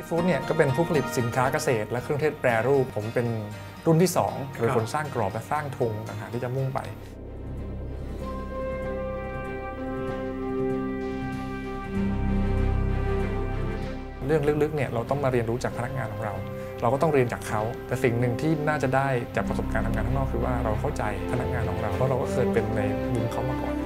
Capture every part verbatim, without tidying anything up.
ฟู้ดเนี่ยก็เป็นผู้ผลิตสินค้าเกษตรและเครื่องเทศแปรรูปผมเป็นรุ่นที่สองเป็นคนสร้างกรอบและสร้างธงต่างหากที่จะมุ่งไปเรื่องลึกๆเนี่ยเราต้องมาเรียนรู้จากพนักงานของเราเราก็ต้องเรียนจากเขาแต่สิ่งหนึ่งที่น่าจะได้จากประสบการณ์ทำงานข้างนอกคือว่าเราเข้าใจพนักงานของเราเพราะเราก็เคยเป็นในมุมเขามาก่อน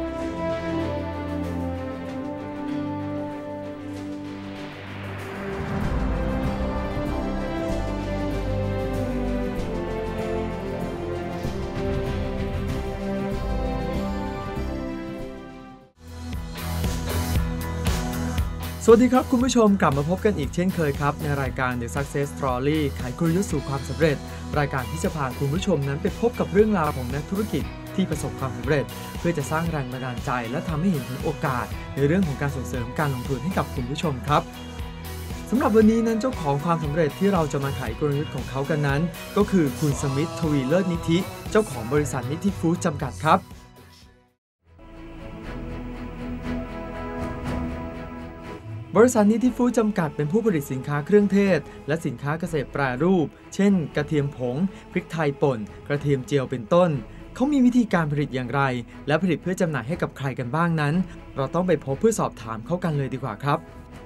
สวัสดีครับคุณผู้ชมกลับมาพบกันอีกเช่นเคยครับในรายการ The Success Story ไขกลยุทธ์สู่ความสำเร็จรายการที่จะพาคุณผู้ชมนั้นไปพบกับเรื่องราวของนักธุรกิจที่ประสบความสำเร็จเพื่อจะสร้างแรงบันดาลใจและทำให้เห็นถึงโอกาสในเรื่องของการส่งเสริมการลงทุนให้กับคุณผู้ชมครับสำหรับวันนี้นั้นเจ้าของความสำเร็จที่เราจะมาไขกลยุทธ์ของเขากันนั้นก็คือคุณสมิทธ ทวีเลิศนิธิเจ้าของบริษัทนิธิฟู้ดจำกัดครับบริษัทนิธิฟู้ดจำกัดเป็นผู้ผลิตสินค้าเครื่องเทศและสินค้าเกษตรแปรรูปเช่นกระเทียมผงพริกไทยป่นกระเทียมเจียวเป็นต้นเขามีวิธีการผลิตอย่างไรและผลิตเพื่อจำหน่ายให้กับใครกันบ้างนั้นเราต้องไปพบเพื่อสอบถามเขากันเลยดีกว่าครับ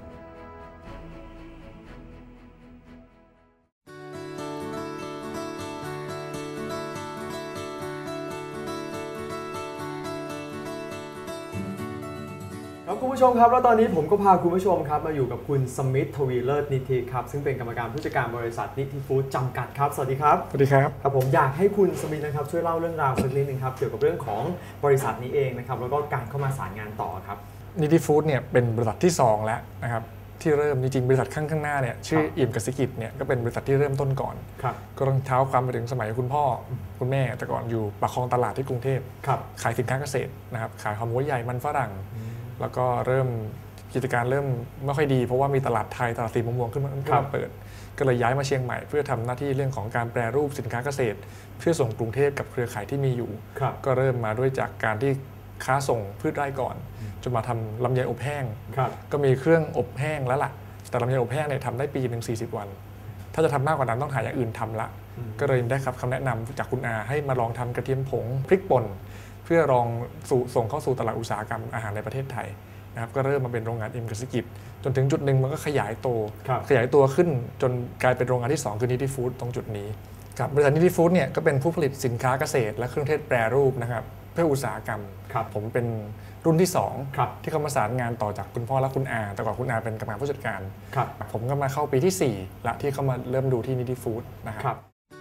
ครับคุณผู้ชมครับแล้วตอนนี้ผมก็พาคุณผู้ชมครับมาอยู่กับคุณสมิทธ ทวีเลิศนิธิครับซึ่งเป็นกรรมการผู้จัดการบริษัทนิธิฟู้ดจำกัดครับสวัสดีครับสวัสดีครับครับผมอยากให้คุณสมิทธนะครับช่วยเล่าเรื่องราวสักนิดนึงครับเกี่ยวกับเรื่องของบริษัทนี้เองนะครับแล้วก็การเข้ามาสานงานต่อครับนิธิฟู้ดเนี่ยเป็นบริษัทที่สองแล้วนะครับที่เริ่มจริงๆบริษัทข้างข้างหน้าเนี่ยชื่ออิ่มกสิกิจเนี่ยก็เป็นบริษัทที่เริ่มต้นก่อนก็ต้องเท้าความไปถึงสมัยคุณพ่อคุณแม่แต่ก่อนอยู่ปากคลองตลาดที่กรุงเทพขายสินค้าเกษตรนะครับขายหอมหัวใหญ่มันฝรั่งแล้วก็เริ่มกิจการเริ่มไม่ค่อยดีเพราะว่ามีตลาดไทยตลาดสีม่วงขึ้นมาเปิดก็เลยย้ายมาเชียงใหม่เพื่อทำหน้าที่เรื่องของการแปรรูปสินค้าเกษตรเพื่อส่งกรุงเทพกับเครือข่ายที่มีอยู่ก็เริ่มมาด้วยจากการที่ค้าส่งพืชไร่ก่อนจนมาทำลำไยอบแห้งก็มีเครื่องอบแห้งแล้วล่ะแต่ลำไยอบแห้งเนี่ยทำได้ปีหนึ่งสี่สิบวันถ้าจะทำมากกว่านั้นต้องหาอย่างอื่นทำละก็เลยได้ครับคำแนะนำจากคุณอาให้มาลองทำกระเทียมผงพริกป่นเพื่อลองส่งเข้าสู่ตลาดอุตสาหกรรมอาหารในประเทศไทยนะครับก็เริ่มมาเป็นโรงงานอิ่มกสิกิจจนถึงจุดหนึ่งมันก็ขยายตัวขยายตัวขึ้นจนกลายเป็นโรงงานที่สองคือนิธิฟู้ดตรงจุดนี้ครับบริษัทนิธิฟู้ดเนี่ยก็เป็นผู้ผลิตสินค้าเกษตรและเครื่องเทศแปรรูปนะครับเพื่ออุตสาหกรรมผมเป็นรุ่นที่สองที่เข้ามาสานงานต่อจากคุณพ่อและคุณอาแต่ก่อนคุณอาเป็นกรรมการผู้จัดการผมก็มาเข้าปีที่สี่ละที่เข้ามาเริ่มดูที่นิธิฟู้ดนะครับ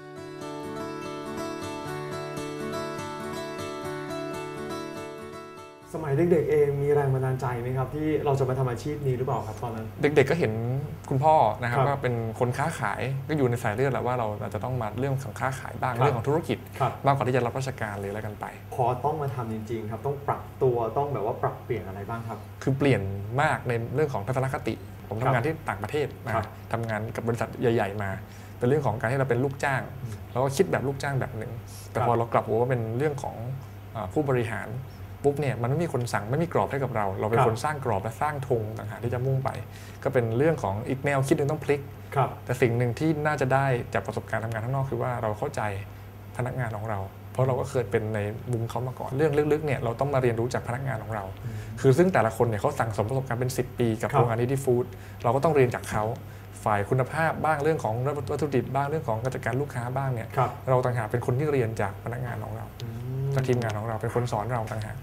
สมัยเด็กๆเองมีแรงบันดาลใจไหมครับที่เราจะมาทำอาชีพนี้หรือเปล่าครับตอนนั้นเด็กๆก็เห็นคุณพ่อนะครับว่าเป็นคนค้าขายก็อยู่ในสายเลือดแหละว่าเราจะต้องมาเรื่องของค้าขายบ้างเรื่องของธุรกิจมากกว่าที่จะรับราชการหรืออะไรกันไปพอต้องมาทำจริงๆครับต้องปรับตัวต้องแบบว่าปรับเปลี่ยนอะไรบ้างครับคือเปลี่ยนมากในเรื่องของทัศนคติผมทำงานที่ต่างประเทศนะทำงานกับบริษัทใหญ่ๆมาเป็นเรื่องของการที่เราเป็นลูกจ้างเราก็คิดแบบลูกจ้างแบบหนึ่งแต่พอเรากลับหัวว่าเป็นเรื่องของผู้บริหารปุ๊บเนี่ยมันไม่มีคนสั่งไม่มีกรอบให้กับเราเราเป็นคนสร้างกรอบและสร้างธงต่างหากที่จะมุ่งไปก็เป็นเรื่องของอีกแนวคิดหนึ่งต้องพลิกแต่สิ่งหนึ่งที่น่าจะได้จากประสบการณ์ทำงานข้างนอกคือว่าเราเข้าใจพนักงานของเราเพราะเราก็เคยเป็นในมุมเขามาก่อนเรื่องลึกๆเนี่ยเราต้องมาเรียนรู้จากพนักงานของเราคือซึ่งแต่ละคนเนี่ยเขาสั่งสมประสบการณ์เป็นสิบปีกับโรงงานนิธิฟู้ดเราก็ต้องเรียนจากเขาฝ่ายคุณภาพบ้างเรื่องของวัตถุดิบบ้างเรื่องของการจัดการลูกค้าบ้างเนี่ยเราต่างหากเป็นคนที่เรียนจากพนักงานของเราจากทีมงานของเราเป็นคนสอนเราต่างหาก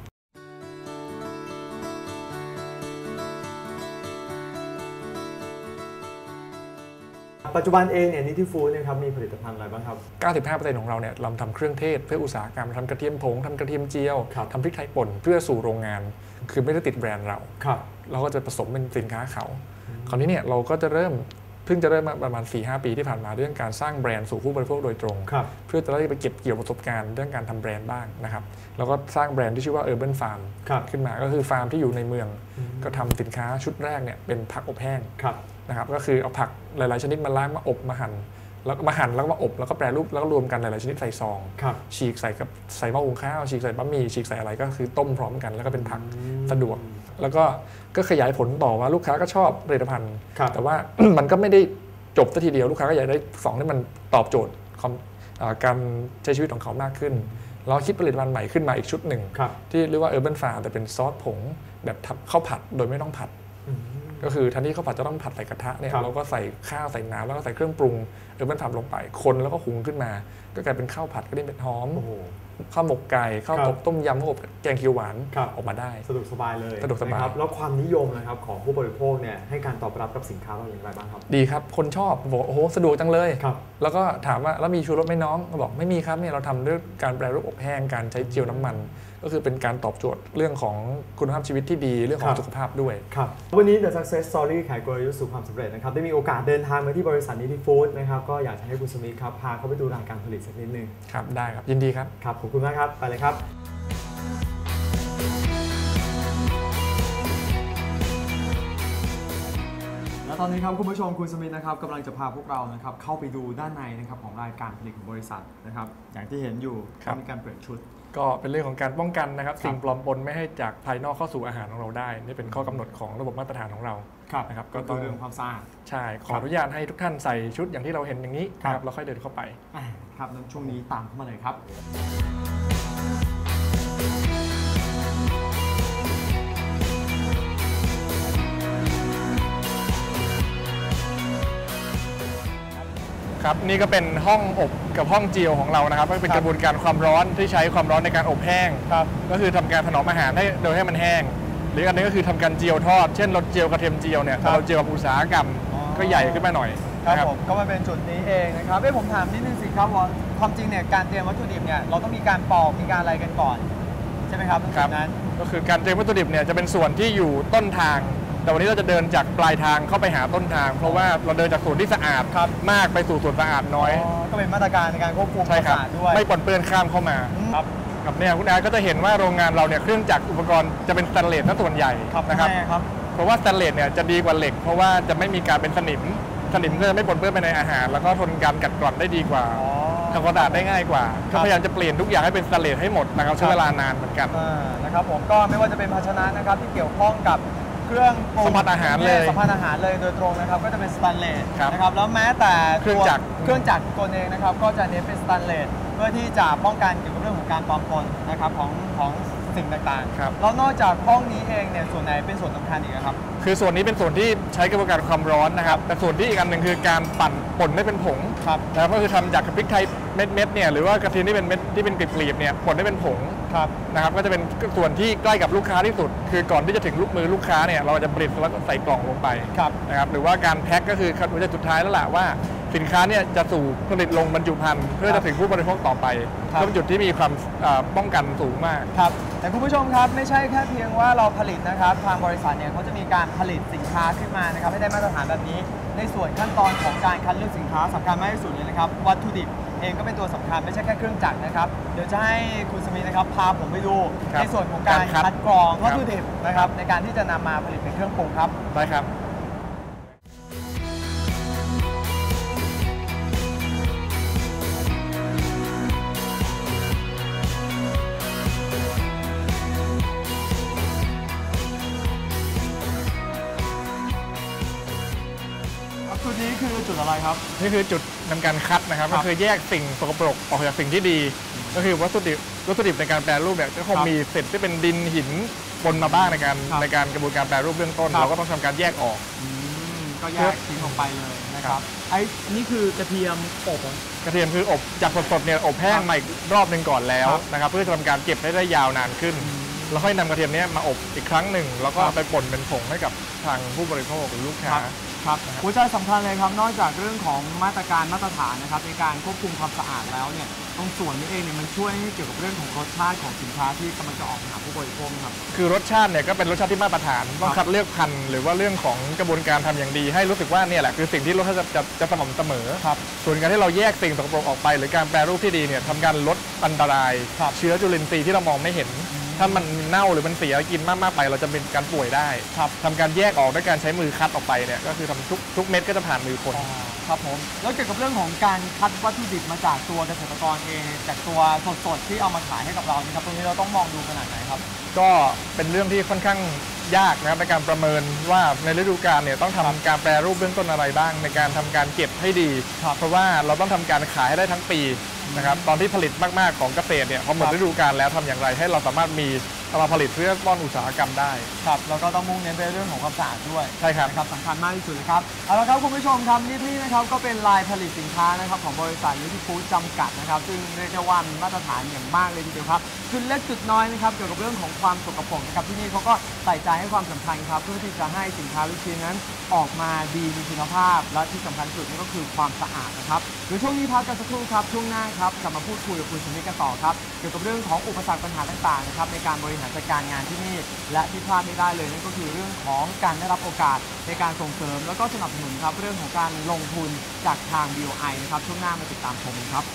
ปัจจุบันเองเนี่ยนิธิฟู้ดนะครับมีผลิตภัณฑ์อะไรบ้างครับเก้าสิบห้าเปอร์เซ็นต์ ของเราเนี่ยเราทำเครื่องเทศเพื่ออุตสาหกรรมทำกระเทียมผงทำกระเทียมเจียวทำพริกไทยป่นเพื่อสู่โรงงานคือไม่ได้ติดแบรนด์เราเราก็จะผสมเป็นสินค้าเขาคราวนี้เนี่ยเราก็จะเริ่มเพิ่งจะเริ่มมาประมาณ สี่ห้า ปีที่ผ่านมาเรื่องการสร้างแบรนด์สู่ผู้บริโภคโดยตรงเพื่อจะได้ไปเก็บเกี่ยวประสบการณ์เรื่องการทำแบรนด์บ้างนะครับแล้วก็สร้างแบรนด์ที่ชื่อว่า Urban Farm ขึ้นมาก็คือฟาร์มที่อยู่ในเมืองก็ทำสินค้าชุดแรกเนี่ยเป็นผักอบแห้งนะครับก็คือเอาผักหลายๆชนิดมาล้างมาอบมาหั่นแล้วมาหั่นแล้วก็มาอบแล้วก็แปรรูปแล้วก็รวมกันหลายๆชนิดใส่ซองฉีกใส่กับใส่หม้อหุงข้าวฉีกใส่บะหมี่ฉีกใส่อะไรก็คือต้มพร้อมกันแล้วก็เป็นผักสะดวกแล้วก็ก็ขยายผลต่อว่าลูกค้าก็ชอบผลิตภัณฑ์แต่ว่า มันก็ไม่ได้จบซะทีเดียวลูกค้าก็อยากได้ของที่มันตอบโจทย์การใช้ชีวิตของเขามากขึ้นเราคิดผลิตภัณฑ์ใหม่ขึ้นมาอีกชุดหนึ่งที่เรียกว่า Urban Farm แต่เป็นซอสผงแบบข้าวผัดโดยไม่ต้องผัดก็คือทันที่ข้าวผัดจะต้องผัดใส่กระทะเนี่ยเราก็ใส่ข้าวใส่น้ำแล้วก็ใส่เครื่องปรุง Urban Farm ลงไปคนแล้วก็หุงขึ้นมาก็กลายเป็นข้าวผัดก็ได้เป็นหอมข้าวหมกไก่ข้าวตกต้มยำข้าวอบแกงเขียวหวานออกมาได้สะดวกสบายเลยสะดวกสบายครับแล้วความนิยมนะครับของผู้บริโภคเนี่ยให้การตอบรับกับสินค้าเราอย่างไรบ้างครับดีครับคนชอบบอกโอ้โหสะดวกจังเลยแล้วก็ถามว่าแล้วมีชูรสไหมน้องก็บอกไม่มีครับเนี่ยเราทำด้วยการแปรรูปอบแห้งการใช้เจียวน้ำมันก็คือเป็นการตอบโจทย์เรื่องของคุณภาพชีวิตที่ดีเรื่องของสุขภาพด้วยครับวันนี้ The Success Story ขายกลยุทธ์สู่ความสำเร็จนะครับได้มีโอกาสเดินทางมาที่บริษัทนิติฟู้ดนะครับก็อยากจะให้คุณสมิธครับพาเข้าไปดูรายการผลิตสักนิดนึงครับได้ครับยินดีครับครับขอบคุณมากครับไปเลยครับและตอนนี้ครับคุณผู้ชมคุณสมิธนะครับกำลังจะพาพวกเรานะครับเข้าไปดูด้านในนะครับของรายการผลิตของบริษัทนะครับอย่างที่เห็นอยู่มีการเปลี่ยนชุดก็เป็นเรื่องของการป้องกันนะครับสิ่งปลอมปนไม่ให้จากภายนอกเข้าสู่อาหารของเราได้นี่เป็นข้อกำหนดของระบบมาตรฐานของเรานะครับก็ต้องเรื่องความสะอาดใช่ขออนุญาตให้ทุกท่านใส่ชุดอย่างที่เราเห็นอย่างนี้ครับเราค่อยเดินเข้าไปครับนั้นช่วงนี้ตามเข้ามาเลยครับครับนี่ก็เป็นห้องอบกับห้องเจียวของเรานะครับก็เป็นกระบวนการความร้อนที่ใช้ความร้อนในการอบแห้งก็คือทำการถนอมอาหารให้โดยให้มันแห้งหรืออันนี้ก็คือทำการเจียวทอดเช่นเราเจียวกระเทียมเจียวเนี่ยเราเจียวกับอุตสาหกรรมก็ใหญ่ขึ้นมาหน่อยครับผมก็มาเป็นจุดนี้เองนะครับเอ้ผมถามนิดนึงสิครับว่าความจริงเนี่ยการเตรียมวัตถุดิบเนี่ยเราต้องมีการปอกมีการอะไรกันก่อนใช่ไหมครับครับนั้นก็คือการเตรียมวัตถุดิบเนี่ยจะเป็นส่วนที่อยู่ต้นทางแต่วันนี้เราจะเดินจากปลายทางเข้าไปหาต้นทางเพราะว่าเราเดินจากส่วนที่สะอาดมากไปสู่ส่วนสะอาดน้อยก็เป็นมาตรการในการควบคุมความสะอาดด้วยไม่ปนเปื้อนข้ามเข้ามาครับกับเนี่ยคุณอาก็จะเห็นว่าโรงงานเราเนี่ยเครื่องจักรอุปกรณ์จะเป็นสแตนเลสซะส่วนใหญ่นะครับเพราะว่าสแตนเลสเนี่ยจะดีกว่าเหล็กเพราะว่าจะไม่มีการเป็นสนิมสนิมก็จะไม่ปนเปื้อนไปในอาหารแล้วก็ทนการกัดกร่อนได้ดีกว่าทำความสะอาดได้ง่ายกว่าก็พยายามจะเปลี่ยนทุกอย่างให้เป็นสแตนเลสให้หมดนะครับใช้เวลานานเหมือนกันนะครับผมก็ไม่ว่าจะเป็นภาชนะนะครับที่เกี่ยวข้องกับเครื่องสัมผัสอาหารเลยสัมผัสอาหารเลยโดยตรงนะครับก็จะเป็นสแตนเลสนะครับแล้วแม้แต่เครื่องจักรเครื่องจักรตัวเองนะครับก็จะเน้นเป็นสแตนเลสเพื่อที่จะป้องกันเกี่ยวกับเรื่องของการปลอมปนนะครับของของสิ่งต่างๆแล้วนอกจากห้องนี้เองเนี่ยส่วนไหนเป็นส่วนสำคัญอีกครับคือส่วนนี้เป็นส่วนที่ใช้กระบวนการความร้อนนะครับแต่ส่วนที่อีกอันหนึ่งคือการปั่นป่นให้เป็นผงแล้วก็คือทำจากพริกไทยเม็ดๆเนี่ยหรือว่ากระเทียมที่เป็นเม็ดที่เป็นกลีบๆเนี่ยป่นให้เป็นผงนะครับก็จะเป็นส่วนที่ใกล้กับลูกค้าที่สุดคือก่อนที่จะถึงลูกมือลูกค้าเนี่ยเราจะผลิตแล้วก็ใส่กล่องลงไปนะครับหรือว่าการแพ็คก็คือขั้นตอนสุดท้ายแล้วแหละว่าสินค้าเนี่ยจะสู่ผลิตลงบรรจุภัณฑ์เพื่อจะถึงผู้บริโภคต่อไปก็เป็นจุดที่มีความป้องกันสูงมากครับแต่คุณผู้ชมครับไม่ใช่แค่เพียงว่าเราผลิตนะครับทางบริษัทเนี่ยเขาจะมีการผลิตสินค้าขึ้นมานะครับให้ได้มาตรฐานแบบนี้ในส่วนขั้นตอนของการคัดเลือกสินค้าสำคัญมากที่สุดเลยนะครับวัตถุดิบเองก็เป็นตัวสำคัญไม่ใช่แค่เครื่องจักรนะครับเดี๋ยวจะให้คุณสมิธนะครับพาผมไปดูในส่วนของการคัดกรองวัตถุดิบนะครับในการที่จะนำมาผลิตเป็นเครื่องปรุงครับได้ครับจุดนี้คือจุดอะไรครับนี่คือจุดทำการคัดนะครับก็คือแยกสิ่งสกปรกออกจากสิ่งที่ดีก็คือวัตถุดิบวัตถุดิบในการแปรรูปเนี่ยก็คงมีเศษที่เป็นดินหินปนมาบ้างในการในการกระบวนการแปรรูปเบื้องต้นเราก็ต้องทำการแยกออกก็แยกทิ้งออกไปเลยนะครับไอ้นี่คือกระเทียมอบกระเทียมคืออบจากสดๆเนี่ยอบแห้งมาอีกรอบหนึ่งก่อนแล้วนะครับเพื่อจะทำการเก็บได้ยาวนานขึ้นแล้วค่อยนำกระเทียมนี้มาอบอีกครั้งหนึ่งแล้วก็ไปป่นเป็นผงให้กับทางผู้บริโภคหรือลูกค้าครับหัวใจสำคัญเลยครับนอกจากเรื่องของมาตรการมาตรฐานนะครับในการควบคุมความสะอาดแล้วเนี่ยตรงส่วนนี้เองเนี่ยมันช่วยให้เกี่ยวกับเรื่องของรสชาติของสินค้าที่กำลังจะออกหาผู้บริโภคครับคือรสชาติเนี่ยก็เป็นรสชาติที่มาตรฐานต้องคัดเลือกพันธุ์หรือว่าเรื่องของกระบวนการทำอย่างดีให้รู้สึกว่าเนี่ยแหละคือสิ่งที่รสชาติจะจะสม่ำเสมอครับส่วนการที่เราแยกสิ่งสกปรกออกไปหรือการแปรรูปที่ดีเนี่ยทำการลดอันตรายเชื้อจุลินทรีย์ที่เรามองไม่เห็นถ้ามันเน่าหรือมันเสียกินมากๆไปเราจะเป็นการป่วยได้ทำการแยกออกด้วยการใช้มือคัดออกไปเนี่ยก็คือทำทุกทุกเม็ดก็จะผ่านมือคนครับผมแล้วเกี่ยวกับเรื่องของการคัดวัตถุดิบมาจากตัวเกษตรกรเองจากตัวสดๆที่เอามาขายให้กับเรานะครับตรงนี้เราต้องมองดูขนาดไหนครับก็เป็นเรื่องที่ค่อนข้างยากนะครับในการประเมินว่าในฤดูกาลเนี่ยต้องทำการแปรรูปเบื้องต้นอะไรบ้างในการทำการเก็บให้ดีเพราะว่าเราต้องทำการขายให้ได้ทั้งปีนะครับตอนที่ผลิตมากๆของเกษตรเนี่ยพอหมดฤดูกาลแล้วทำอย่างไรให้เราสามารถมีเอามาผลิตเพื่อป้อนอุตสาหกรรมได้ครับแล้วก็ต้องมุ่งเน้นไปเรื่องของความสะอาดด้วยใช่ครับนะครับสำคัญมากที่สุดเลยครับเอาละครับคุณผู้ชมครับนี่นะครับก็เป็นลายผลิตสินค้านะครับของบริษัทนิติฟู้ดจำกัดนะครับซึ่งเรียกได้ว่ามีมาตรฐานอย่างมากเลยทีเดียวครับจุดเล็กจุดน้อยนะครับเกี่ยวกับเรื่องของความสกปรกนะครับที่นี่เขาก็ใส่ใจให้ความสำคัญครับเพื่อที่จะให้สินค้าลูกชิ้นนั้นออกมาดีมีคุณภาพและที่สำคัญสุดนั่นก็คือความสะอาดนะครับเดี๋ยวช่วงนี้พักกันสักครู่ครับช่วงหน้าครับกลับมาพูดคุยกับคุณสมิทกันต่อครับเกี่ยวกับเรื่องของอุปสรรคปัญหาต่างๆนะครับในการบริหารจัดการงานที่นี่และที่พลาดไม่ได้เลยนั่นก็คือเรื่องของการได้รับโอกาสในการส่งเสริมแล้วก็สนับสนุนครับเรื่องของการลงทุนจากทาง บี โอ ไอ นะครับช่วงหน้ามาติดตามชมกันครับ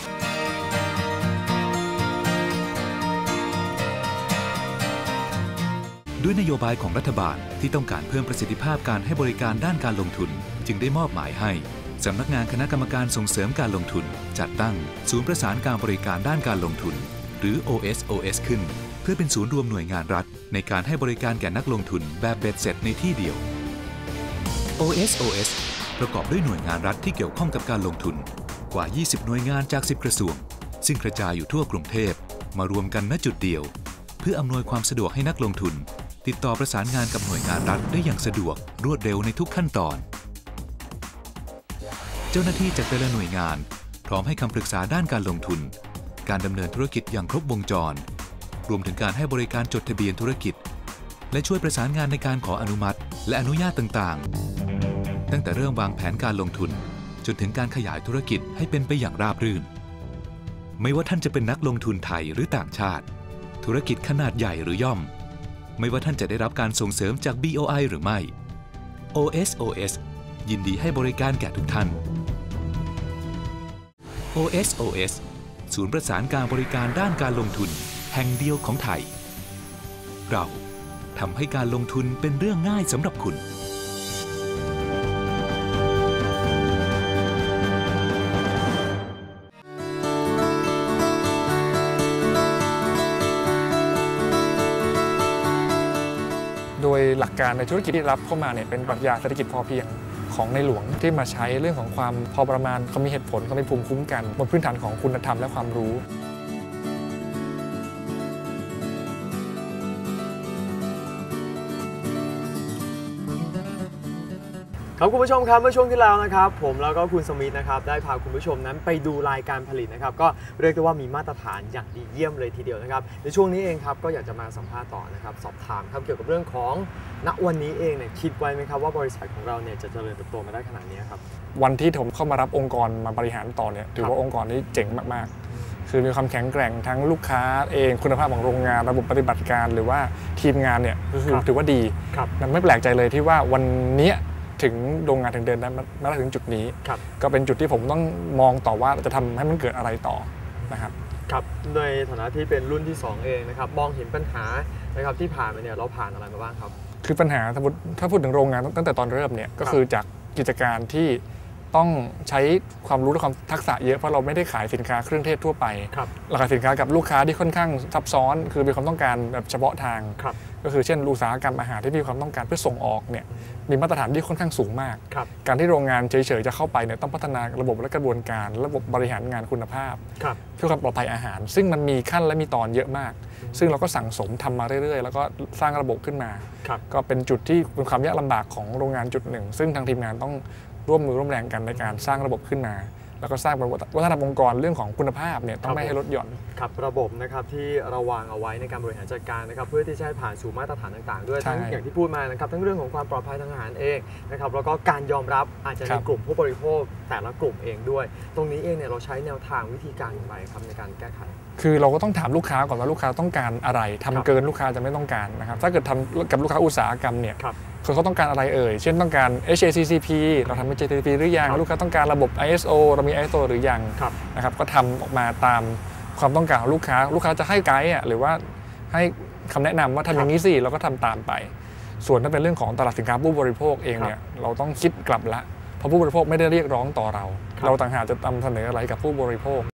ด้วยนโยบายของรัฐบาลที่ต้องการเพิ่มประสิทธิภาพการให้บริการด้านการลงทุนจึงได้มอบหมายให้สำนักงานคณะกรรมการส่งเสริมการลงทุนจัดตั้งศูนย์ประสานการบริการด้านการลงทุนหรือ โอ เอส โอ เอส ขึ้นเพื่อเป็นศูนย์รวมหน่วยงานรัฐในการให้บริการแก่นักลงทุนแบบเบ็ดเสร็จในที่เดียว โอ เอส โอ เอส ประกอบด้วยหน่วยงานรัฐที่เกี่ยวข้องกับการลงทุนกว่ายี่สิบหน่วยงานจากสิบกระทรวงซึ่งกระจายอยู่ทั่วกรุงเทพมารวมกันณจุดเดียวเพื่ออำนวยความสะดวกให้นักลงทุนติดต่อประสานงานกับหน่วยงานรัฐได้อย่างสะดวกรวดเร็วในทุกขั้นตอนเจ้าหน้าที่จากแต่ละหน่วยงานพร้อมให้คำปรึกษาด้านการลงทุนการดำเนินธุรกิจอย่างครบวงจรรวมถึงการให้บริการจดทะเบียนธุรกิจและช่วยประสานงานในการขออนุมัติและอนุญาตต่างๆตั้งแต่เริ่มวางแผนการลงทุนจนถึงการขยายธุรกิจให้เป็นไปอย่างราบรื่นไม่ว่าท่านจะเป็นนักลงทุนไทยหรือต่างชาติธุรกิจขนาดใหญ่หรือย่อมไม่ว่าท่านจะได้รับการส่งเสริมจาก บี โอ ไอ หรือไม่ โอ เอส โอ เอส ยินดีให้บริการแก่ทุกท่าน โอ เอส โอ เอส ศูนย์ประสานการบริการด้านการลงทุนแห่งเดียวของไทยเราทำให้การลงทุนเป็นเรื่องง่ายสำหรับคุณโดยหลักการในธุรกิจที่รับเข้ามาเนี่ยเป็นปรัชญาเศรษฐกิจพอเพียงของในหลวงที่มาใช้เรื่องของความพอประมาณเขามีเหตุผลเขามีภูมิคุ้มกันบนพื้นฐานของคุณธรรมและความรู้ครับคุณผู้ชมครับเมื่อช่วงที่แล้วนะครับผมแล้วก็คุณสมิทนะครับได้พาคุณผู้ชมนั้นไปดูรายการผลิตนะครับก็เรียกได้ว่ามีมาตรฐานอย่างดีเยี่ยมเลยทีเดียวนะครับในช่วงนี้เองครับก็อยากจะมาสัมภาษณ์ต่อนะครับสอบถามครับเกี่ยวกับเรื่องของณวันนี้เองเนี่ยคิดไว้ไหมครับว่าบริษัทของเราเนี่ยจะเจริญเติบโตมาได้ขนาดนี้ครับวันที่ผมเข้ามารับองค์กรมาบริหารต่อเนี่ยถือว่าองค์กรนี้เจ๋งมากๆคือมีความแข็งแกร่งทั้งลูกค้าเองคุณภาพของโรงงานระบบปฏิบัติการหรือว่าทีมงานเนี่ยก็คือถือว่าดีมันไม่แปลกใจเลยที่ว่าวันนี้ถึงโรงงานถึงเดินได้มาถึงจุดนี้ก็เป็นจุดที่ผมต้องมองต่อว่าจะทำให้มันเกิดอะไรต่อนะครับครับในฐานะที่เป็นรุ่นที่สองเองนะครับมองเห็นปัญหานะครับที่ผ่านมาเนี่ยเราผ่านอะไรมาบ้างครับคือปัญหาสมมติถ้าพูดถึงโรงงานตั้งแต่ตอนเริ่มเนี่ยก็คือจากกิจการที่ต้องใช้ความรู้และความทักษะเยอะเพราะเราไม่ได้ขายสินค้าเครื่องเทศทั่วไปเราขายสินค้ากับลูกค้าที่ค่อนข้างซับซ้อนคือมีความต้องการแบบเฉพาะทางก็คือเช่นอุตสาหกรรมอาหารที่มีความต้องการเพื่อส่งออกเนี่ยมีมาตรฐานที่ค่อนข้างสูงมากการที่โรงงานเฉยๆจะเข้าไปเนี่ยต้องพัฒนาระบบและกระบวนการระบบบริหารงานคุณภาพเพื่อความปลอดภัยอาหารซึ่งมันมีขั้นและมีตอนเยอะมากซึ่งเราก็สั่งสมทำมาเรื่อยๆแล้วก็สร้างระบบขึ้นมาก็เป็นจุดที่เป็นความยากลำบากของโรงงานจุดหนึ่งซึ่งทางทีมงานต้องร่วมมือร่วมแรงกันในการสร้างระบบขึ้นมาแล้วก็สร้างวัฒนธรรมองค์กรเรื่องของคุณภาพเนี่ยต้องไม่ให้ลดหย่อนครับระบบนะครับที่เราวางเอาไว้ในการบริหารจัดการนะครับเพื่อที่จะให้ผ่านสู่มาตรฐานต่างๆด้วยทั้งอย่างที่พูดมานะครับทั้งเรื่องของความปลอดภัยทางอาหารเองนะครับแล้วก็การยอมรับอาจจะในกลุ่มผู้บริโภคแต่ละกลุ่มเองด้วยตรงนี้เองเนี่ยเราใช้แนวทางวิธีการอย่างไรครับในการแก้ไขคือเราก็ต้องถามลูกค้าก่อนว่าลูกค้าต้องการอะไรทำเกินลูกค้าจะไม่ต้องการนะครับถ้าเกิดทำกับลูกค้าอุตสาหกรรมเนี่ยเขาต้องการอะไรเอ่ยเช่นต้องการ เอช เอ ซี ซี พี เราทำ เอช เอ ซี ซี พี หรือยังลูกค้าต้องการระบบ ไอ เอส โอ เรามี ไอ เอส โอ หรือยังนะครับก็ทำออกมาตามความต้องการของลูกค้าลูกค้าจะให้ไกด์หรือว่าให้คำแนะนำว่าทำอย่างนี้สิเราก็ทำตามไปส่วนถ้าเป็นเรื่องของตลาดสินค้าผู้บริโภคเองเนี่ยเราต้องคิดกลับละเพราะผู้บริโภคไม่ได้เรียกร้องต่อเราเราต่างหากจะนำเสนออะไรกับผู้บริโภค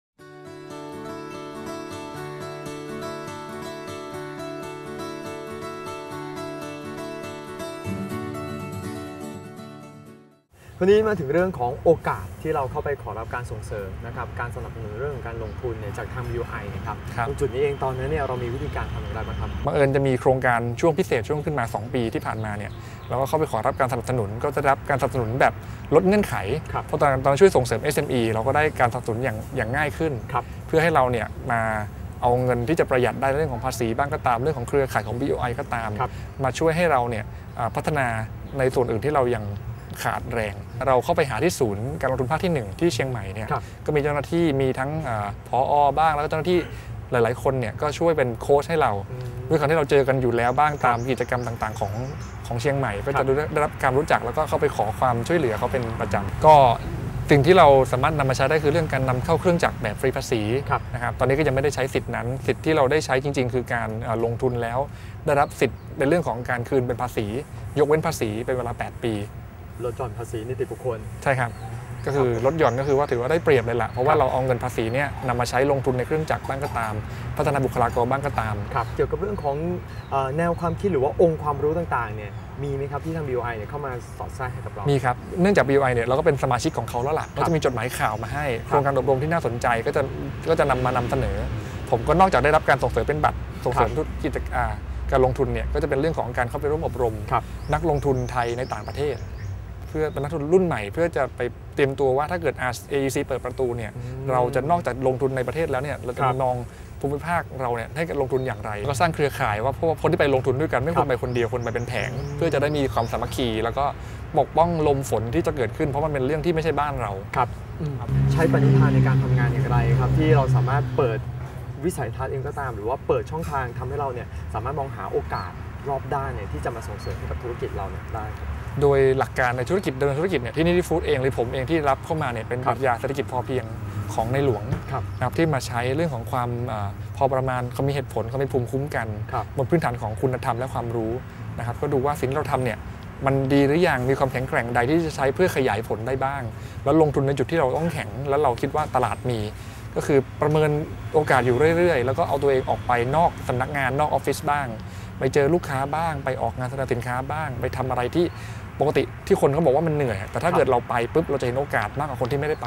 วันนี้มาถึงเรื่องของโอกาสที่เราเข้าไปขอรับการส่งเสริมนะครับการสนับสนุนเรื่องของการลงทุนเนี่ยจากทาง บี โอ ไอ นะครับตรงจุดนี้เองตอนนั้นเนี่ยเรามีวิธีการทำอย่างไรบ้างครับบังเอิญจะมีโครงการช่วงพิเศษช่วงขึ้นมาสองปีที่ผ่านมาเนี่ยเราก็เข้าไปขอรับการสนับสนุนก็จะรับการสนับสนุนแบบลดเงื่อนไขเพราะตอนตอนช่วยส่งเสริม เอส เอ็ม อี เราก็ได้การสนับสนุนอย่างอย่างง่ายขึ้นเพื่อให้เราเนี่ยมาเอาเงินที่จะประหยัดได้เรื่องของภาษีบ้างก็ตามเรื่องของเครือข่ายของ บี โอ ไอ ก็ตามมาช่วยให้เราเนี่ยพัฒนาในส่วนอื่นที่เรายังขาดแรงเราเข้าไปหาที่ศูนย์การลงทุนภาคที่หนึ่งที่เชียงใหม่เนี่ยก็มีเจ้าหน้าที่มีทั้งผอ.บ้างแล้วก็เจ้าหน้าที่หลายๆคนเนี่ยก็ช่วยเป็นโค้ชให้เราด้วยความที่เราเจอกันอยู่แล้วบ้างตามกิจกรรมต่างๆของของเชียงใหม่ก็จะได้รับการรู้จักแล้วก็เข้าไปขอความช่วยเหลือเขาเป็นประจำก็สิ่งที่เราสามารถนำมาใช้ได้คือเรื่องการนำเข้าเครื่องจักรแบบฟรีภาษีนะครับตอนนี้ก็ยังไม่ได้ใช้สิทธินั้นสิทธิที่เราได้ใช้จริงๆคือการลงทุนแล้วได้รับสิทธิ์ในเรื่องของการคืนเป็นภาษียกเว้นภาษีเป็นเวลาแปดปีลดหย่อนภาษีนิติบุคคลใช่ครับก็คือลดหย่อนก็คือว่าถือว่าได้เปรียบเลยแหละเพราะว่าเราเอาเงินภาษีเนี่ยนำมาใช้ลงทุนในเครื่องจักรบ้างก็ตามพัฒนาบุคลากรบ้างก็ตามครับเกี่ยวกับเรื่องของแนวความคิดหรือว่าองค์ความรู้ต่างๆเนี่ยมีไหมครับที่ทาง บี โอ ไอ เนี่ยเข้ามาสอดแทรกให้กับเรามีครับเนื่องจาก บี โอ ไอ เนี่ยเราก็เป็นสมาชิกของเขาแล้วล่ะก็จะมีจดหมายข่าวมาให้โครงการอบรมที่น่าสนใจก็จะก็จะนำมานำเสนอผมก็นอกจากได้รับการส่งเสริมเป็นบัตรส่งเสริมธุรกิจการลงทุนเนี่ยก็จะเป็นเรื่องของการเข้าไปร่วมอบรมนักลงทุนไทยในต่างประเทศเพื่อเป็นนักลงทุนรุ่นใหม่เพื่อจะไปเตรียมตัวว่าถ้าเกิด เอ อี ซี เปิดประตูเนี่ยเราจะนอกจากลงทุนในประเทศแล้วเนี่ยเราจะมองภูมิภาคเราเนี่ยให้ลงทุนอย่างไรก็สร้างเครือข่ายว่าเพราะว่าคนที่ไปลงทุนด้วยกันไม่ควรไปคนเดียวคนไปเป็นแผงเพื่อจะได้มีความสามัคคีแล้วก็ปกป้องลมฝนที่จะเกิดขึ้นเพราะมันเป็นเรื่องที่ไม่ใช่บ้านเราครับใช้ปณิธานในการทำงานอย่างไรครับที่เราสามารถเปิดวิสัยทัศน์เองก็ตามหรือว่าเปิดช่องทางทำให้เราเนี่ยสามารถมองหาโอกาสรอบด้านเนี่ยที่จะมาส่งเสริมให้กับธุรกิจเราเนี่ยได้โดยหลักการในธุรกิจเดินธุรกิจเนี่ยที่นิติฟู้ดเองหรือผมเองที่รับเข้ามาเนี่ยเป็นปรัชญาเศรษฐกิจพอเพียงของในหลวงนะครับที่มาใช้เรื่องของความพอประมาณเขามีเหตุผลเขามีภูมิคุ้มกันบนพื้นฐานของคุณธรรมและความรู้นะครับก็ดูว่าสิ่งที่เราทำเนี่ยมันดีหรือยังมีความแข็งแกร่งใดที่จะใช้เพื่อขยายผลได้บ้างแล้วลงทุนในจุดที่เราต้องแข็งแล้วเราคิดว่าตลาดมีก็คือประเมินโอกาสอยู่เรื่อยๆแล้วก็เอาตัวเองออกไปนอกสำนักงานนอกออฟฟิศบ้างไปเจอลูกค้าบ้างไปออกงานแสดงสินค้าบ้างไปทำอะไรที่ปกติที่คนเขาบอกว่ามันเหนื่อยแต่ถ้าเกิดเราไปปุ๊บเราจะเห็นโอกาสมากกว่าคนที่ไม่ได้ไป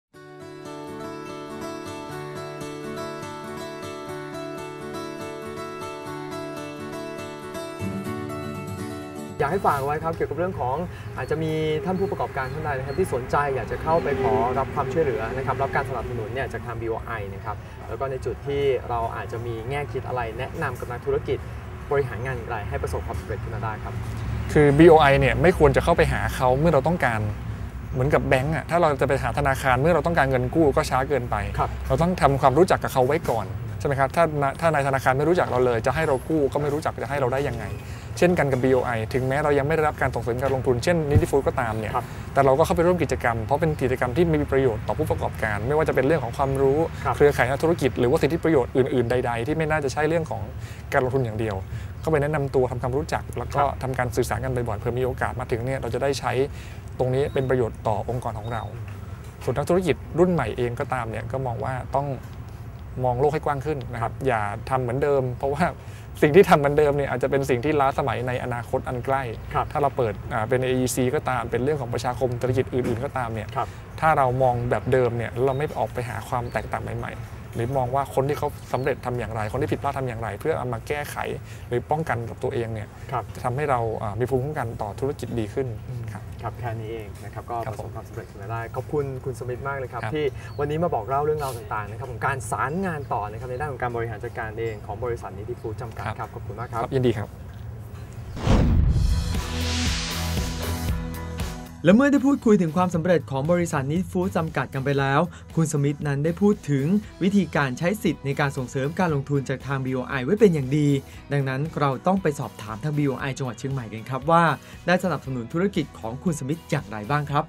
อยากให้ฝากไว้ครับเกี่ยวกับเรื่องของอาจจะมีท่านผู้ประกอบการท่านใดนะครับที่สนใจอยากจะเข้าไปขอรับความช่วยเหลือนะครับรับการสนับสนุนเนี่ยจากทาง บี โอ ไอ นะครับแล้วก็ในจุดที่เราอาจจะมีแง่คิดอะไรแนะนำกับนักธุรกิจบริหารงานอย่างไรให้ประสบความสำเร็จขึ้นมาได้ครับคือ บี โอ ไอ เนี่ยไม่ควรจะเข้าไปหาเขาเมื่อเราต้องการเหมือนกับแบงก์อ่ะถ้าเราจะไปหาธนาคารเมื่อเราต้องการเงินกู้ก็ช้าเกินไปเราต้องทำความรู้จักกับเขาไว้ก่อนใช่ไหมครับถ้าถ้านายธนาคารไม่รู้จักเราเลยจะให้เรากู้ก็ไม่รู้จักจะให้เราได้ยังไงเช่นกันกับ บี โอ ไอ ถึงแม้เรายังไม่ได้รับการส่งเสริมการลงทุนเช่นนิติฟู้ดก็ตามเนี่ยแต่เราก็เข้าไปร่วมกิจกรรมเพราะเป็นกิจกรรมที่มีประโยชน์ต่อผู้ประกอบการไม่ว่าจะเป็นเรื่องของความรู้เครือข่ายธุรกิจหรือว่าสิทธิประโยชน์อื่นๆใดๆที่ไม่น่าจะใช่เรื่องของการลงทุนอย่างเดียวเข้าไปแนะนำตัวทำความรู้จักแล้วก็ทำการสื่อสารกันบ่อยๆเพื่อมีโอกาสมาถึงเนี่ยเราจะได้ใช้ตรงนี้เป็นประโยชน์ต่อองค์กรของเราส่วนนักธุรกิจรุ่นใหม่เองก็ตามเนี่ยก็มองว่าต้องมองโลกให้กว้างขึ้นนะครับอย่าทำเหมือนเดิมเพราะว่าสิ่งที่ทำเหมือนเดิมเนี่ยอาจจะเป็นสิ่งที่ล้าสมัยในอนาคตอันใกล้ถ้าเราเปิดเป็น เอ อี ซี ก็ตามเป็นเรื่องของประชาคมธุรกิจอื่นๆก็ตามเนี่ยถ้าเรามองแบบเดิมเนี่ยเราไม่ออกไปหาความแตกต่างใหม่ๆหรือมองว่าคนที่เขาสำเร็จทำอย่างไรคนที่ผิดพลาดทำอย่างไรเพื่อเอามาแก้ไขหรือป้องกันกับตัวเองเนี่ยจะทำให้เรามีภูมิคุ้มกันต่อธุรกิจดีขึ้นครับครับแค่นี้เองนะครับก็ประสบความสำเร็จมาได้ขอบคุณคุณสมิธมากเลยครับที่วันนี้มาบอกเล่าเรื่องราวต่างๆนะครับของการสารงานต่อนะครับในด้านของการบริหารจัดการเองของบริษัทนิติฟู้ดจำกัดครับขอบคุณมากครับยินดีครับและเมื่อได้พูดคุยถึงความสำเร็จของบริษัทนิติฟู้ดจำกัดกันไปแล้วคุณสมิธนั้นได้พูดถึงวิธีการใช้สิทธิ์ในการส่งเสริมการลงทุนจากทาง บี โอ ไอ ไว้เป็นอย่างดีดังนั้นเราต้องไปสอบถามทาง บี โอ ไอ จังหวัดเชียงใหม่กันครับว่าได้สนับสนุนธุรกิจของคุณสมิธอย่างไรบ้างครับ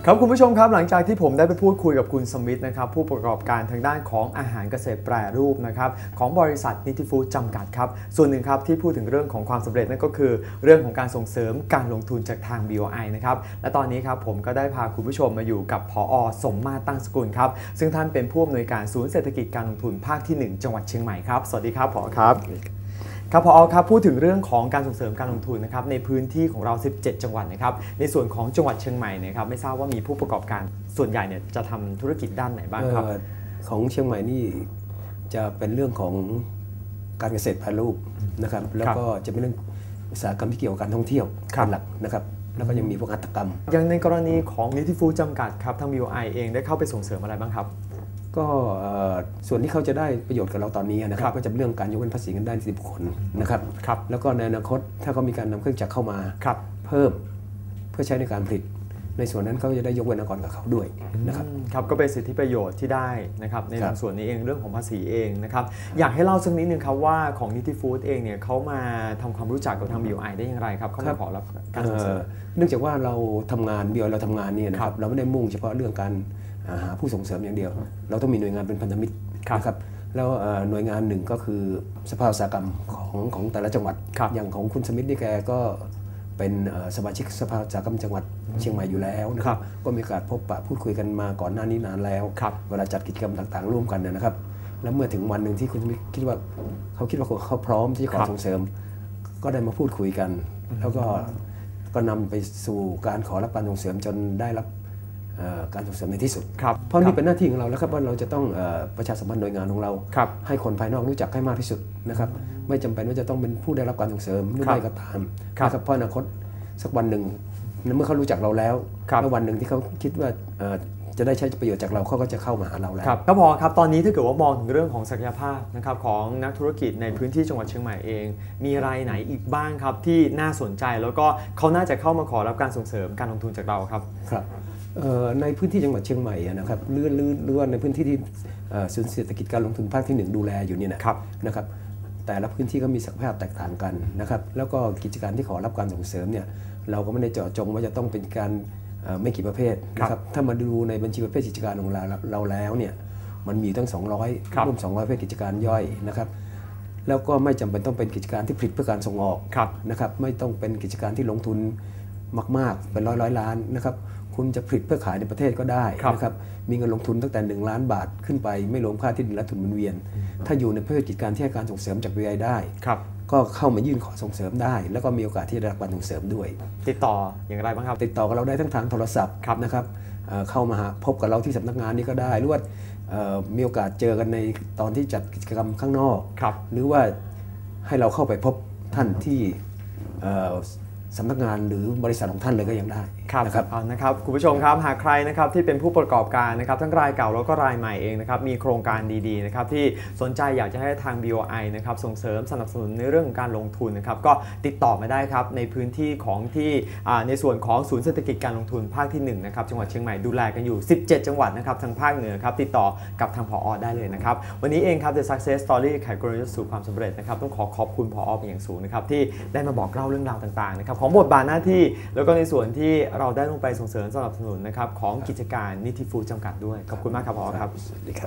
ครับคุณผู้ชมครับหลังจากที่ผมได้ไปพูดคุยกับคุณสมิธนะครับผู้ประกอบการทางด้านของอาหารเกษตรแปรรูปนะครับของบริษัทนิติฟู้ดจำกัดครับส่วนหนึ่งครับที่พูดถึงเรื่องของความสำเร็จนั่นก็คือเรื่องของการส่งเสริมการลงทุนจากทาง บี โอ ไอ นะครับและตอนนี้ครับผมก็ได้พาคุณผู้ชมมาอยู่กับผอ.สมมาตรตั้งสกุลครับซึ่งท่านเป็นผู้อำนวยการศูนย์เศรษฐกิจการลงทุนภาคที่หนึ่งจังหวัดเชียงใหม่ครับสวัสดีครับผอ.ครับครับผอ.ครับพูดถึงเรื่องของการส่งเสริมการลงทุนนะครับในพื้นที่ของเราสิบเจ็ดจังหวัดนะครับในส่วนของจังหวัดเชียงใหม่นะครับไม่ทราบว่ามีผู้ประกอบการส่วนใหญ่เนี่ยจะทำธุรกิจด้านไหนบ้างครับของเชียงใหม่นี่จะเป็นเรื่องของการเกษตรแปรรูปนะครับแล้วก็จะเป็นเรื่องอุตสาหกรรมที่เกี่ยวกับการท่องเที่ยวเป็นหลักนะครับแล้วก็ยังมีพวกหัตถกรรมอย่างในกรณีของนิติฟู้ดจำกัดครับทาง บี โอ ไอ เองได้เข้าไปส่งเสริมอะไรบ้างครับก็ส่วนที่เขาจะได้ประโยชน์กับเราตอนนี้นะครับก็จะเป็นเรื่องการยกเว้นภาษีเงินได้นิติบุคคลนะครับแล้วก็ในอนาคตถ้าเขามีการนำเครื่องจักรเข้ามาเพิ่มเพื่อใช้ในการผลิตในส่วนนั้นเขาจะได้ยกเว้นอากรกับเขาด้วยนะครับครับก็เป็นสิทธิประโยชน์ที่ได้นะครับในส่วนนี้เองเรื่องของภาษีเองนะครับอยากให้เล่าสักนิดนึงครับว่าของนิติฟู้ดเองเนี่ยเขามาทำความรู้จักกับทาง บี โอ ไอ ได้อย่างไรครับเขามาขอรับการส่งเสริมเนื่องจากว่าเราทำงาน บี โอ ไอ เราทำงานเนี่ยนะครับเราไม่ได้มุ่งเฉพาะเรื่องการหาผู้ส่งเสริมอย่างเดียวเราต้องมีหน่วยงานเป็นพันธมิตรนะครับแล้วหน่วยงานหนึ่งก็คือสภาอุตสาหกรรมของของแต่ละจังหวัดอย่างของคุณสมิธนี่แกก็เป็นสมาชิกสภาอุตสาหกรรมจังหวัดเชียงใหม่อยู่แล้วนะครับก็มีโอกาสพบปะพูดคุยกันมาก่อนหน้านี้นานแล้วเวลาจัดกิจกรรมต่างๆร่วมกันนะครับแล้วเมื่อถึงวันหนึ่งที่คุณสมิธคิดว่าเขาคิดว่าเขาพร้อมที่จะขอส่งเสริมก็ได้มาพูดคุยกันแล้วก็ก็นำไปสู่การขอรับการส่งเสริมจนได้รับการส่งเสริมในที่สุดเพราะนี่เป็นหน้าที่ของเราแล้วครับว่าเราจะต้องประชาสัมพันธ์หน่วยงานของเราให้คนภายนอกรู้จักให้มากที่สุดนะครับไม่จำเป็นว่าจะต้องเป็นผู้ได้รับการส่งเสริมหรือไม่ก็ตามนะครับเพราะอนาคตสักวันหนึ่งเมื่อเขารู้จักเราแล้วแล้ววันหนึ่งที่เขาคิดว่าจะได้ใช้ประโยชน์จากเราเขาก็จะเข้ามาหาเราแล้วครับพอครับตอนนี้ถ้าเกิดว่ามองถึงเรื่องของศักยภาพนะครับของนักธุรกิจในพื้นที่จังหวัดเชียงใหม่เองมีรายไหนอีกบ้างครับที่น่าสนใจแล้วก็เขาน่าจะเข้ามาขอรับการส่งเสริมการลงทุนจากเราครับครับในพื้นที่จังหวัดเชียงใหม่นะครับหรือหรือว่าในพื้นที่ที่ศูนย์เศรษฐกิจการลงทุนภาคที่หนึ่งดูแลอยู่นี่นะครับนะครับแต่ละพื้นที่ก็มีศักยภาพแตกต่างกันนะครับแล้วก็กิจการที่ขอรับการส่งเสริมเนี่ยเราก็ไม่ได้เจาะจงว่าจะต้องเป็นการไม่กี่ประเภทนะครับถ้ามาดูในบัญชีประเภทกิจการของเราเราแล้วเนี่ยมันมีตั้งสองร้อยร่วมสองร้อยประเภทกิจการย่อยนะครับแล้วก็ไม่จำเป็นต้องเป็นกิจการที่ผลิตเพื่อการส่งออกนะครับไม่ต้องเป็นกิจการที่ลงทุนมากๆเป็นร้อยร้อยล้านนะครับคุณจะผลิตเพื่อขายในประเทศก็ได้นะครับมีเงินลงทุนตั้งแต่หนึ่งล้านบาทขึ้นไปไม่รวมค่าที่ดินและทุนหมุนเวียนถ้าอยู่ในประเภทกิจการที่ให้การส่งเสริมจาก บี โอ ไอ ได้ก็เข้ามายื่นขอส่งเสริมได้แล้วก็มีโอกาสที่จะได้รับการส่งเสริมด้วยติดต่ออย่างไรบ้างครับติดต่อกับเราได้ทั้งทางโทรศัพท์นะครับเข้ามาพบกับเราที่สำนักงานนี้ก็ได้หรือว่ามีโอกาสเจอกันในตอนที่จัดกิจกรรมข้างนอกหรือว่าให้เราเข้าไปพบท่านที่สำนักงานหรือบริษัทของท่านเลยก็ยังได้นะครับนะครับคุณผู้ชมครับหากใครนะครับที่เป็นผู้ประกอบการนะครับทั้งรายเก่าแล้วก็รายใหม่เองนะครับมีโครงการดีๆนะครับที่สนใจอยากจะให้ทาง บี โอ ไอ นะครับส่งเสริมสนับสนุนในเรื่องของการลงทุนนะครับก็ติดต่อมาได้ครับในพื้นที่ของที่ในส่วนของศูนย์เศรษฐกิจการลงทุนภาคที่หนึ่งนะครับจังหวัดเชียงใหม่ดูแลกันอยู่สิบเจ็ดจังหวัดนะครับทางภาคเหนือครับติดต่อกับทางผอ.ได้เลยนะครับวันนี้เองครับ The Success Story ไขกลยุทธ์สู่ความสำเร็จนะครับต้องขอขอบคุณผอ.เป็นอย่างสูงนะครับที่ได้มาบอกเล่าเรื่องราวต่างๆนะครับของบทบาทหน้าที่แล้วก็ในส่วนที่เราได้ลงไปส่งเสริมสนับสนุนนะครับของกิจการนิติฟู้ดจำกัดด้วยขอบคุณมากครับผอ.ครับสวัสดีครับ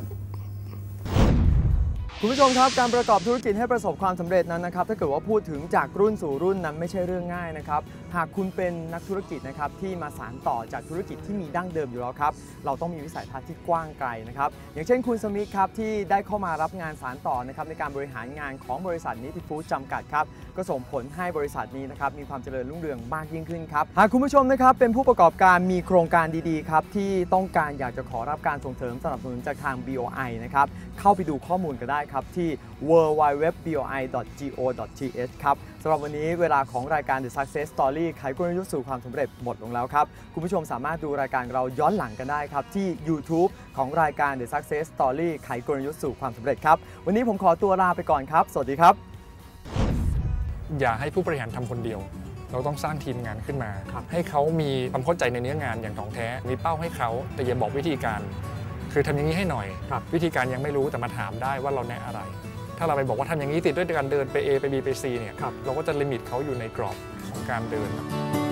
คุณผู้ชมครับการประกอบธุรกิจให้ประสบความสำเร็จนั้นนะครับถ้าเกิดว่าพูดถึงจากรุ่นสู่รุ่นนั้นไม่ใช่เรื่องง่ายนะครับหากคุณเป็นนักธุรกิจนะครับที่มาสานต่อจากธุรกิจที่มีดั้งเดิมอยู่แล้วครับเราต้องมีวิสัยทัศน์ที่กว้างไกลนะครับอย่างเช่นคุณสมิธครับที่ได้เข้ามารับงานสานต่อนะครับในการบริหารงานของบริษัทนิติฟู้ดจำกัดครับก็ส่งผลให้บริษัทนี้นะครับมีความเจริญรุ่งเรืองมากยิ่งขึ้นครับหากคุณผู้ชมนะครับเป็นผู้ประกอบการมีโครงการดีๆครับที่ต้องการอยากจะขอรับการส่งเสริมสนับสนุนจากทาง บี โอ ไอ นะครับเข้าไปดูข้อมูลกันได้ครับที่ ดับเบิลยู ดับเบิลยู ดับเบิลยู ดอท บี โอ ไอ ดอท จี โอ ดอท ที เอช ครับสำหรับวันนี้เวลาของรายการ The Success Story ไขกลยุทธ์สู่ความสำเร็จหมดลงแล้วครับคุณผู้ชมสามารถดูรายการเราย้อนหลังกันได้ครับที่ YouTube ของรายการ The Success Story ไขกลยุทธ์สู่ความสำเร็จครับวันนี้ผมขอตัวลาไปก่อนครับสวัสดีครับอย่าให้ผู้บริหารทำคนเดียวเราต้องสร้างทีมงานขึ้นมาให้เขามีความเข้าใจในเนื้องานอย่างถ่องแท้มีเป้าให้เขาแต่อย่าบอกวิธีการคือทำอย่างนี้ให้หน่อยวิธีการยังไม่รู้แต่มาถามได้ว่าเราแนะอะไรถ้าเราไปบอกว่าทำอย่างนี้ติดด้วยการเดินไป A ไป B ไป C เนี่ยเราก็จะลิมิตเขาอยู่ในกรอบของการเดิน